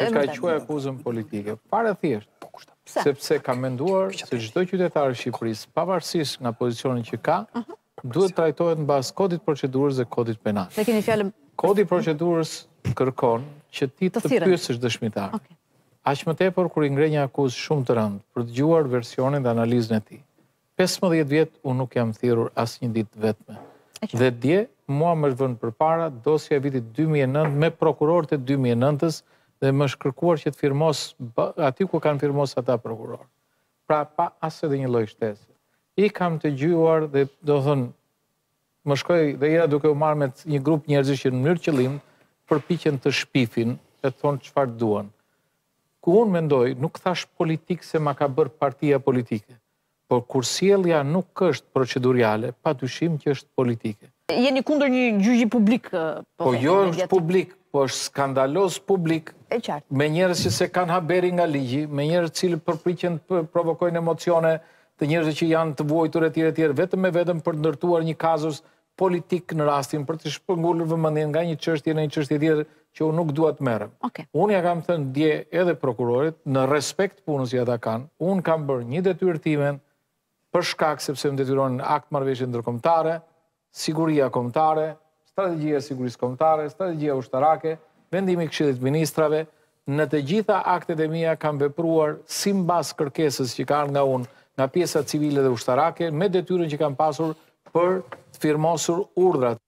e ka quaj akuzën politike. Fare thjesht. Sepse ka menduar se çdo qytetar i Shqipërisë, pavarësisht nga pozicioni që ka, duhet trajtohet mbas kodit procedurës dhe kodit penal. Ne keni fjalën. Kodi i procedurës kërkon që ti të pyesësh dëshmitar. Aq më tepër kur i ngre një akuzë shumë të rëndë për të dëgjuar versionin dhe analizën e tij. 15 vjet unë nuk jam thirrur asnjë ditë vetme. Dhe dje mua më vënë përpara dosja e vitit 2009 me prokurorët e 2009-s dhe më është kërkuar që të firmos aty ku kanë firmos ata prokurorë. Pra pa as edhe një lloj shtese. I kam të dëgjuar dhe do thënë më shkoj dhe jera duke u marrë me një grup njerëzish që në mënyrë qëllim përpiqen të shpifin e të thonë çfarë duan. Ku unë mendoj, nuk thash politik se ma ka bërë partia politike, por kur sjellja nuk është procedurale, padyshim që është politike. Jeni kundër një gjyqi publik? Po jo është publik, po është skandaloz publik, me njerëz që se kanë haberi nga ligji, me njerëz që përpiqen të provokojnë emocione, të njerëz që janë të vuajtur etj etj, vetëm e vetëm për të ndërtuar një kazus politik në rastin për të shpërngulur vëmendjen nga një çështje në një çështje tjetër që unë nuk dua të merrem. Unë ja kam thënë dje edhe prokurorit, në respekt punës që ata kanë, unë kam bërë një detyrë timen për shkak sepse më detyron akt marrëveshje ndërkombëtare, siguria kombëtare, strategjia e sigurisë kombëtare, strategjia ushtarake, vendimi i Këshillit Ministrave, në të gjitha aktet e mia kam vepruar sipas kërkesës që kanë nga unë, nga pjesa civile dhe ushtarake, me detyrën që kam pasur për të firmosur urdhrat.